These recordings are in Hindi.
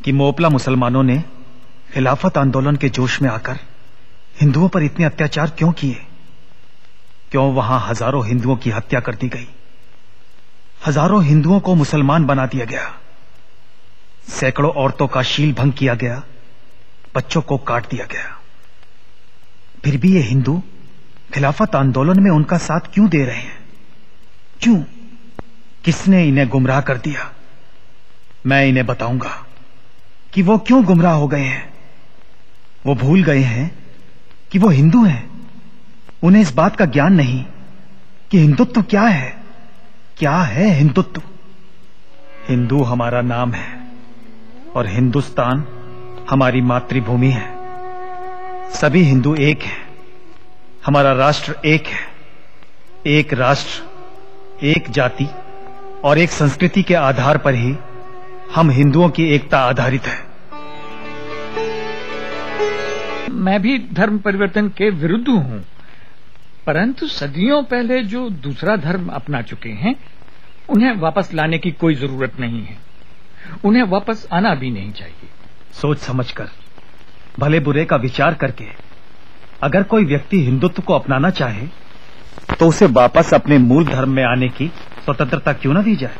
कि मोपला मुसलमानों ने खिलाफत आंदोलन के जोश में आकर हिंदुओं पर इतने अत्याचार क्यों किए? क्यों वहां हजारों हिंदुओं की हत्या कर दी गई? हजारों हिंदुओं को मुसलमान बना दिया गया। सैकड़ों औरतों का शील भंग किया गया, बच्चों को काट दिया गया। फिर भी ये हिंदू खिलाफत आंदोलन में उनका साथ क्यों दे रहे हैं? क्यों? किसने इन्हें गुमराह कर दिया? मैं इन्हें बताऊंगा कि वो क्यों गुमराह हो गए हैं। वो भूल गए हैं कि वो हिंदू हैं। उन्हें इस बात का ज्ञान नहीं कि हिंदुत्व क्या है। क्या है हिंदुत्व? हिंदू हमारा नाम है और हिंदुस्तान हमारी मातृभूमि है। सभी हिंदू एक हैं। हमारा राष्ट्र एक है। एक राष्ट्र, एक जाति और एक संस्कृति के आधार पर ही हम हिंदुओं की एकता आधारित है। मैं भी धर्म परिवर्तन के विरुद्ध हूं, परंतु सदियों पहले जो दूसरा धर्म अपना चुके हैं उन्हें वापस लाने की कोई जरूरत नहीं है। उन्हें वापस आना भी नहीं चाहिए। सोच समझकर, भले बुरे का विचार करके अगर कोई व्यक्ति हिंदुत्व को अपनाना चाहे तो उसे वापस अपने मूल धर्म में आने की स्वतंत्रता क्यों न दी जाए?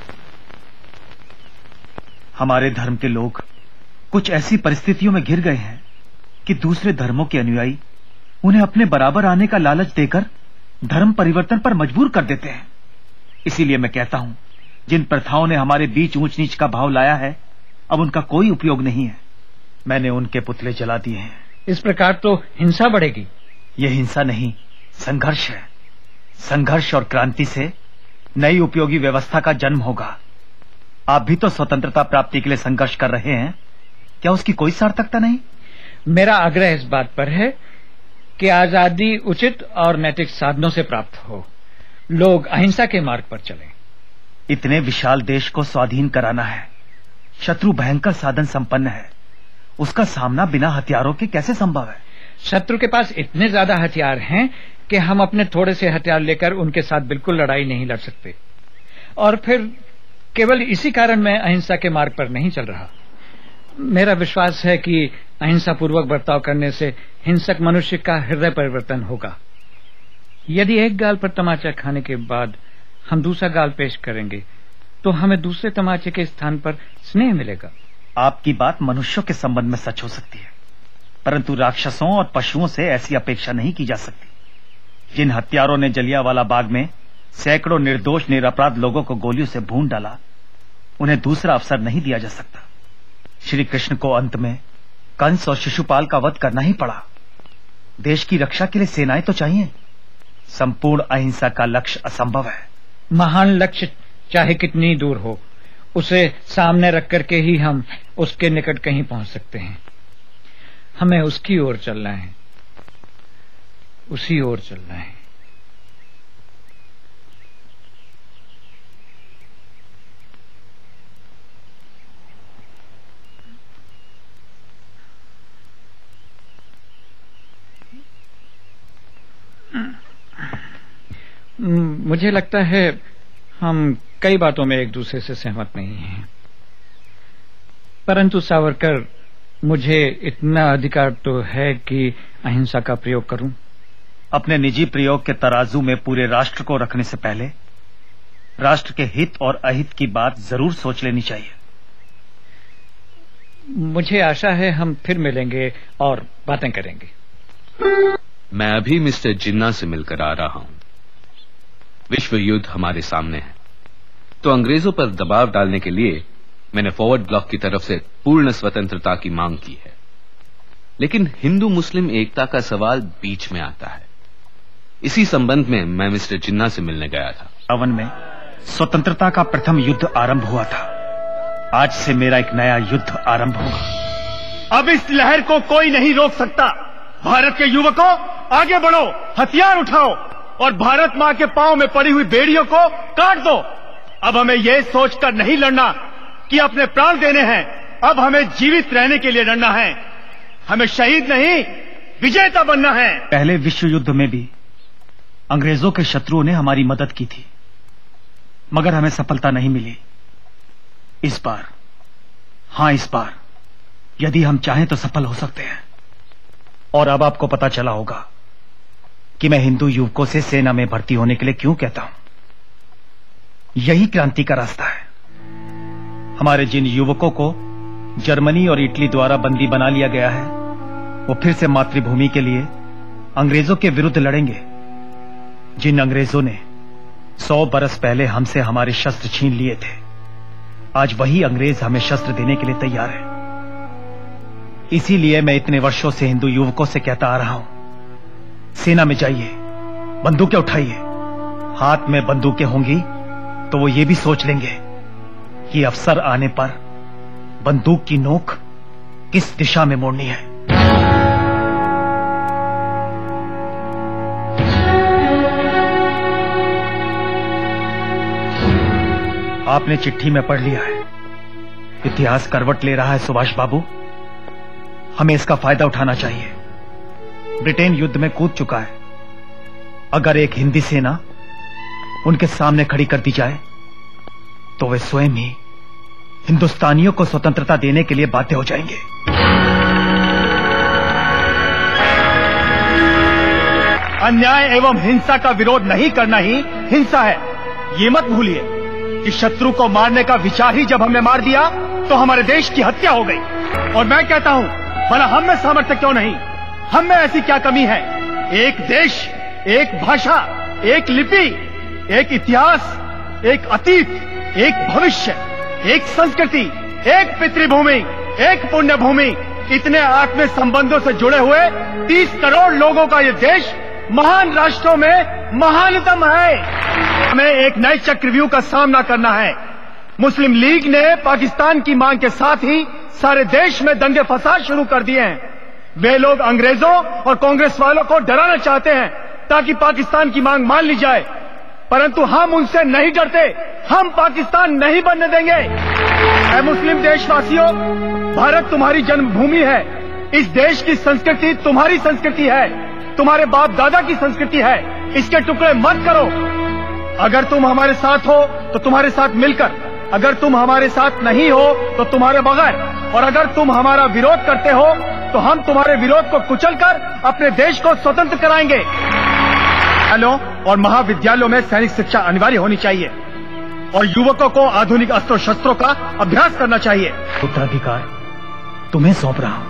हमारे धर्म के लोग कुछ ऐसी परिस्थितियों में घिर गए हैं कि दूसरे धर्मों के अनुयायी उन्हें अपने बराबर आने का लालच देकर धर्म परिवर्तन पर मजबूर कर देते हैं। इसीलिए मैं कहता हूं, जिन प्रथाओं ने हमारे बीच ऊंच नीच का भाव लाया है, अब उनका कोई उपयोग नहीं है। मैंने उनके पुतले जला दिए हैं। इस प्रकार तो हिंसा बढ़ेगी। यह हिंसा नहीं, संघर्ष है। संघर्ष और क्रांति से नई उपयोगी व्यवस्था का जन्म होगा। आप भी तो स्वतंत्रता प्राप्ति के लिए संघर्ष कर रहे हैं। क्या उसकी कोई सार्थकता नहीं? मेरा आग्रह इस बात पर है कि आजादी उचित और नैतिक साधनों से प्राप्त हो। लोग अहिंसा के मार्ग पर चलें। इतने विशाल देश को स्वाधीन कराना है। शत्रु भयंकर साधन संपन्न है। उसका सामना बिना हथियारों के कैसे संभव है? शत्रु के पास इतने ज्यादा हथियार हैं कि हम अपने थोड़े से हथियार लेकर उनके साथ बिल्कुल लड़ाई नहीं लड़ सकते। और फिर केवल इसी कारण मैं अहिंसा के मार्ग पर नहीं चल रहा। मेरा विश्वास है कि अहिंसा पूर्वक बर्ताव करने से हिंसक मनुष्य का हृदय परिवर्तन होगा। यदि एक गाल पर तमाचा खाने के बाद हम दूसरा गाल पेश करेंगे तो हमें दूसरे तमाचे के स्थान पर स्नेह मिलेगा। आपकी बात मनुष्यों के संबंध में सच हो सकती है, परंतु राक्षसों और पशुओं से ऐसी अपेक्षा नहीं की जा सकती। जिन हत्यारों ने जलियांवाला बाग में सैकड़ों निर्दोष निरपराध लोगों को गोलियों से भून डाला, उन्हें दूसरा अवसर नहीं दिया जा सकता। श्री कृष्ण को अंत में कंस और शिशुपाल का वध करना ही पड़ा। देश की रक्षा के लिए सेनाएं तो चाहिए। संपूर्ण अहिंसा का लक्ष्य असंभव है। महान लक्ष्य चाहे कितनी दूर हो, उसे सामने रख करके ही हम उसके निकट कहीं पहुंच सकते हैं। हमें उसकी ओर चलना है, उसी ओर चलना है। मुझे लगता है हम कई बातों में एक दूसरे से सहमत नहीं हैं, परंतु सावरकर, मुझे इतना अधिकार तो है कि अहिंसा का प्रयोग करूं। अपने निजी प्रयोग के तराजू में पूरे राष्ट्र को रखने से पहले राष्ट्र के हित और अहित की बात जरूर सोच लेनी चाहिए। मुझे आशा है हम फिर मिलेंगे और बातें करेंगे। मैं अभी मिस्टर जिन्ना से मिलकर आ रहा हूं। विश्व युद्ध हमारे सामने है, तो अंग्रेजों पर दबाव डालने के लिए मैंने फॉरवर्ड ब्लॉक की तरफ से पूर्ण स्वतंत्रता की मांग की है। लेकिन हिंदू मुस्लिम एकता का सवाल बीच में आता है। इसी संबंध में मैं मिस्टर जिन्ना से मिलने गया था। 1952 में स्वतंत्रता का प्रथम युद्ध आरंभ हुआ था। आज से मेरा एक नया युद्ध आरंभ होगा। अब इस लहर को कोई नहीं रोक सकता। भारत के युवकों, आगे बढ़ो, हथियार उठाओ और भारत मां के पांव में पड़ी हुई बेड़ियों को काट दो। अब हमें यह सोचकर नहीं लड़ना कि अपने प्राण देने हैं। अब हमें जीवित रहने के लिए लड़ना है। हमें शहीद नहीं, विजेता बनना है। पहले विश्व युद्ध में भी अंग्रेजों के शत्रुओं ने हमारी मदद की थी, मगर हमें सफलता नहीं मिली। इस बार हां, इस बार यदि हम चाहें तो सफल हो सकते हैं। और अब आपको पता चला होगा कि मैं हिंदू युवकों से सेना में भर्ती होने के लिए क्यों कहता हूं। यही क्रांति का रास्ता है। हमारे जिन युवकों को जर्मनी और इटली द्वारा बंदी बना लिया गया है, वो फिर से मातृभूमि के लिए अंग्रेजों के विरुद्ध लड़ेंगे। जिन अंग्रेजों ने 100 बरस पहले हमसे हमारे शस्त्र छीन लिए थे, आज वही अंग्रेज हमें शस्त्र देने के लिए तैयार है। इसीलिए मैं इतने वर्षों से हिंदू युवकों से कहता आ रहा हूं, सेना में जाइए, बंदूकें उठाइए। हाथ में बंदूकें होंगी तो वो ये भी सोच लेंगे कि अवसर आने पर बंदूक की नोक किस दिशा में मोड़नी है। आपने चिट्ठी में पढ़ लिया है, इतिहास करवट ले रहा है सुभाष बाबू। हमें इसका फायदा उठाना चाहिए। ब्रिटेन युद्ध में कूद चुका है। अगर एक हिंदी सेना उनके सामने खड़ी कर दी जाए तो वे स्वयं ही हिंदुस्तानियों को स्वतंत्रता देने के लिए बाध्य हो जाएंगे। अन्याय एवं हिंसा का विरोध नहीं करना ही हिंसा है। ये मत भूलिए कि शत्रु को मारने का विचार ही जब हमने मार दिया तो हमारे देश की हत्या हो गई। और मैं कहता हूं, भला हम में सामर्थ्य क्यों नहीं? हम में ऐसी क्या कमी है? एक देश, एक भाषा, एक लिपि, एक इतिहास, एक अतीत, एक भविष्य, एक संस्कृति, एक पितृभूमि, एक पुण्य भूमि, इतने आत्मीय संबंधों से जुड़े हुए 30 करोड़ लोगों का ये देश महान राष्ट्रों में महानतम है। हमें एक नए चक्रव्यूह का सामना करना है। मुस्लिम लीग ने पाकिस्तान की मांग के साथ ही सारे देश में दंगे फसाद शुरू कर दिए हैं। वे लोग अंग्रेजों और कांग्रेस वालों को डराना चाहते हैं ताकि पाकिस्तान की मांग मान ली जाए, परंतु हम उनसे नहीं डरते। हम पाकिस्तान नहीं बनने देंगे। ऐ मुस्लिम देशवासियों, भारत तुम्हारी जन्मभूमि है। इस देश की संस्कृति तुम्हारी संस्कृति है, तुम्हारे बाप दादा की संस्कृति है। इसके टुकड़े मत करो। अगर तुम हमारे साथ हो तो तुम्हारे साथ मिलकर, अगर तुम हमारे साथ नहीं हो तो तुम्हारे बगैर, और अगर तुम हमारा विरोध करते हो तो हम तुम्हारे विरोध को कुचलकर अपने देश को स्वतंत्र कराएंगे। विद्यालयों और महाविद्यालयों में सैनिक शिक्षा अनिवार्य होनी चाहिए और युवकों को आधुनिक अस्त्र शस्त्रों का अभ्यास करना चाहिए। उत्तराधिकार तुम्हें सौंप रहा हूं।